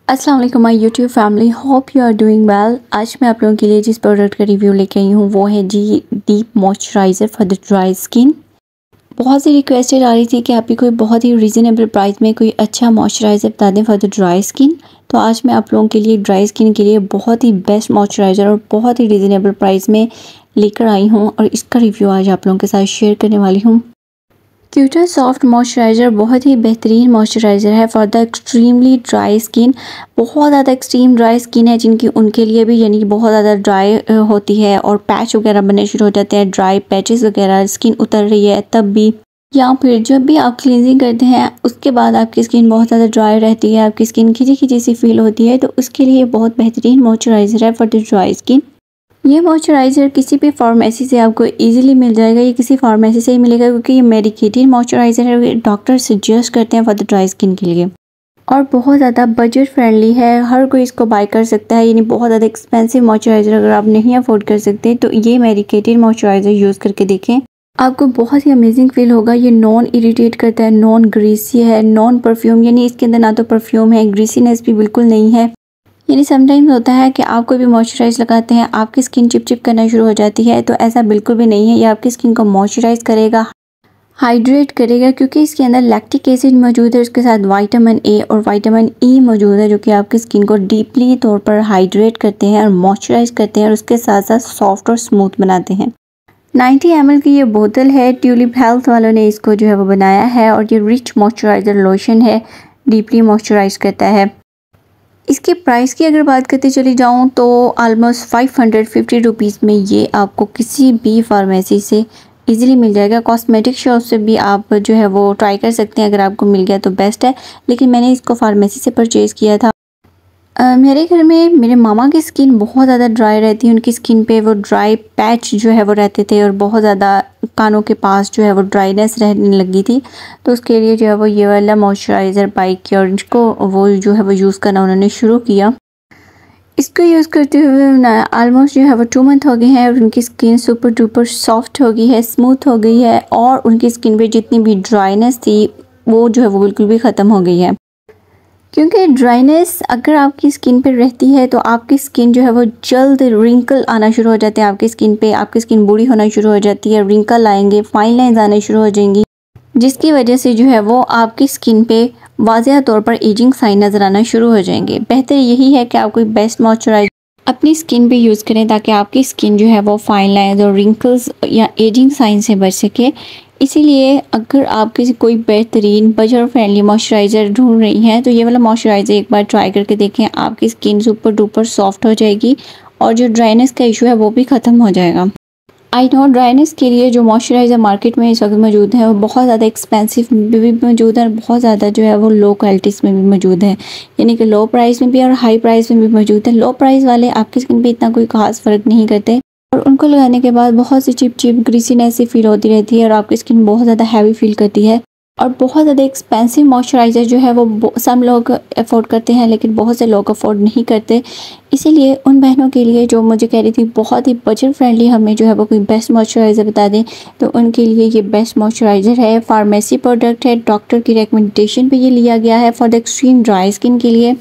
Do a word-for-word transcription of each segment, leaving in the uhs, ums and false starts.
अस्सलाम वालेकुम my YouTube family, hope you are doing well. आज मैं आप लोगों के लिए जिस प्रोडक्ट का रिव्यू लेके आई हूँ वो है जी deep moisturiser for the dry skin. बहुत सी रिक्वेस्टेड आ रही थी कि आप भी कोई बहुत ही रीज़नेबल प्राइस में कोई अच्छा मॉइस्चराइज़र बता दें फॉर द ड्राई स्किन। तो आज मैं आप लोगों के लिए ड्राई स्किन के लिए बहुत ही बेस्ट मॉइस्चराइज़र और बहुत ही रीज़नेबल प्राइस में लेकर आई हूँ और इसका रिव्यू आज आप लोगों के साथ शेयर करने वाली हूँ। क्यूटा सॉफ्ट मॉइस्चराइज़र बहुत ही बेहतरीन मॉइस्चराइज़र है for the extremely dry skin. बहुत ज़्यादा एक्सट्रीम ड्राई स्किन है जिनकी उनके लिए भी, यानी कि बहुत ज़्यादा ड्राई होती है और पैच वगैरह बनने शुरू हो जाते हैं, ड्राई पैचेस वगैरह, स्किन उतर रही है तब भी, या फिर जब भी आप क्लींजिंग करते हैं उसके बाद आपकी स्किन बहुत ज़्यादा ड्राई रहती है, आपकी स्किन खिंची खिंची सी फील होती है, तो उसके लिए बहुत बेहतरीन मॉइस्चराइज़र है फॉर द ड्राई स्किन। ये मॉइस्चराइज़र किसी भी फार्मेसी से आपको इजीली मिल जाएगा। ये किसी फार्मेसी से ही मिलेगा क्योंकि ये मेडिकेटेड मॉइस्चराइज़र है, डॉक्टर सजेस्ट करते हैं फॉर द ड्राई स्किन के लिए, और बहुत ज़्यादा बजट फ्रेंडली है, हर कोई इसको बाय कर सकता है। यानी बहुत ज़्यादा एक्सपेंसिव मॉइस्चराइज़र अगर आप नहीं अफोर्ड कर सकते तो ये मेडिकेटेड मॉइस्चराइज़र यूज़ करके देखें, आपको बहुत ही अमेजिंग फील होगा। ये नॉन इरिटेट करता है, नॉन ग्रीसी है, नॉन परफ्यूम, यानी इसके अंदर ना तो परफ्यूम है, ग्रीसीनेस भी बिल्कुल नहीं है। यानी समटाइम्स होता है कि आप कोई भी मॉइस्चराइज़ लगाते हैं आपकी स्किन चिप चिप करना शुरू हो जाती है, तो ऐसा बिल्कुल भी नहीं है। ये आपकी स्किन को मॉइस्चराइज़ करेगा, हाइड्रेट करेगा, क्योंकि इसके अंदर लैक्टिक एसिड मौजूद है, उसके साथ विटामिन ए और विटामिन ई मौजूद है जो कि आपकी स्किन को डीपली तौर पर हाइड्रेट करते हैं और मॉइस्चराइज़ करते हैं और उसके साथ साथ सॉफ्ट और स्मूथ बनाते हैं। नाइन्टी एम एल की ये बोतल है, ट्यूलिप हेल्थ वालों ने इसको जो है वो बनाया है, और ये रिच मॉइस्चराइज़र लोशन है, डीपली मॉइस्चराइज़ करता है। इसके प्राइस की अगर बात करते चली जाऊँ तो almost five hundred fifty rupees में ये आपको किसी भी फार्मेसी से इजीली मिल जाएगा। कॉस्मेटिक शॉप से भी आप जो है वो ट्राई कर सकते हैं, अगर आपको मिल गया तो बेस्ट है, लेकिन मैंने इसको फार्मेसी से परचेज़ किया था। Uh, मेरे घर में मेरे मामा की स्किन बहुत ज़्यादा ड्राई रहती है, उनकी स्किन पे वो ड्राई पैच जो है वो रहते थे और बहुत ज़्यादा कानों के पास जो है वो ड्राइनेस रहने लगी थी, तो उसके लिए जो है वो ये वाला मॉइस्चराइज़र बाई किया और इनको वो जो है वो यूज़ करना उन्होंने शुरू किया। इसको यूज़ करते हुए आलमोस्ट जो है वो टू मंथ हो गए हैं और उनकी स्किन सुपर डुपर सॉफ्ट हो गई है, स्मूथ हो गई है, और उनकी स्किन पे जितनी भी ड्राइनेस थी वो जो है वो बिल्कुल भी ख़त्म हो गई है। क्योंकि ड्राइनेस अगर आपकी स्किन पर रहती है तो आपकी स्किन जो है वो जल्द रिंकल आना शुरू हो जाते हैं, आपकी स्किन पे आपकी स्किन बूढ़ी होना शुरू हो जाती है, रिंकल आएंगे, फाइन लाइंस आने शुरू हो जाएंगी, जिसकी वजह से जो है वो आपकी स्किन पे वाज़ेह तौर पर एजिंग साइन नज़र आना शुरू हो जाएंगे। बेहतर यही है कि आप कोई बेस्ट मॉइस्चराइज़र अपनी स्किन पे यूज़ करें ताकि आपकी स्किन जो है वो फाइन लाइंस और रिंकल्स या एजिंग साइन से बच सके। इसीलिए अगर आप किसी कोई बेहतरीन बजट फ्रेंडली मॉइस्चराइज़र ढूंढ रही हैं तो ये वाला मॉइस्चराइज़र एक बार ट्राई करके देखें, आपकी स्किन सुपर डुपर सॉफ्ट हो जाएगी और जो ड्राइनेस का इशू है वो भी ख़त्म हो जाएगा। आई नो ड्राइनेस के लिए जो मॉइस्चराइज़र मार्केट में इस वक्त मौजूद है वो बहुत ज़्यादा एक्सपेंसिव भी मौजूद है और बहुत ज़्यादा जो है वो लो क्वालिटीज़ में भी मौजूद है, यानी कि लो प्राइस में भी और हाई प्राइस में भी मौजूद है। लो प्राइस वाले आपकी स्किन पे इतना कोई खास फ़र्क नहीं करते और उनको लगाने के बाद बहुत सी चिप चिप ग्रीसीनेस सी फील होती रहती है और आपकी स्किन बहुत ज़्यादा हैवी फील करती है। और बहुत ज़्यादा एक्सपेंसिव मॉइस्चराइज़र जो है वो सब लोग अफोर्ड करते हैं लेकिन बहुत से लोग अफोर्ड नहीं करते। इसीलिए उन बहनों के लिए जो मुझे कह रही थी बहुत ही बजट फ्रेंडली हमें जो है वो कोई बेस्ट मॉइस्चराइज़र बता दें, तो उनके लिए ये बेस्ट मॉइस्चराइज़र है, फार्मेसी प्रोडक्ट है, डॉक्टर की रिकमेंडेशन पे ये लिया गया है for the extreme dry skin के लिए।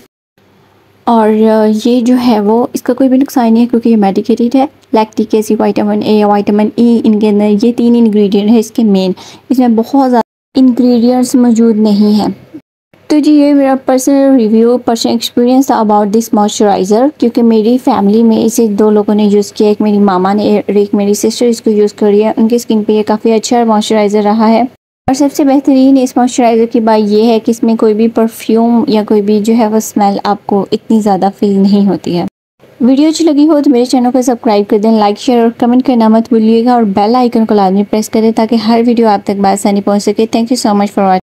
और ये जो है वो इसका कोई भी नुकसान नहीं है क्योंकि ये मेडिकेटेड है। Lactic acid, vitamin A, vitamin E, इनके अंदर ये तीन इंग्रेडिएंट है इसके मेन, इसमें बहुत ज़्यादा इंग्रेडिएंट्स मौजूद नहीं है। तो जी ये मेरा पर्सनल रिव्यू, पर्सनल एक्सपीरियंस था अबाउट दिस मॉइस्चराइज़र, क्योंकि मेरी फैमिली में इसे दो लोगों ने यूज़ किया, एक मेरी मामा ने और एक मेरी सिस्टर इसको यूज़ करी है, उनकी स्किन पे ये काफ़ी अच्छा मॉइस्चराइज़र रहा है। और सबसे बेहतरीन इस मॉइस्चराइज़र की बात ये है कि इसमें कोई भी परफ्यूम या कोई भी जो है वो स्मेल आपको इतनी ज़्यादा फील नहीं होती है। वीडियो अच्छी लगी हो तो मेरे चैनल को सब्सक्राइब कर दें, लाइक शेयर और कमेंट करना मत भूलिएगा और बेल आइकन को लाजमी प्रेस करें ताकि हर वीडियो आप तक बासानी पहुंच सके। Thank you so much for watching.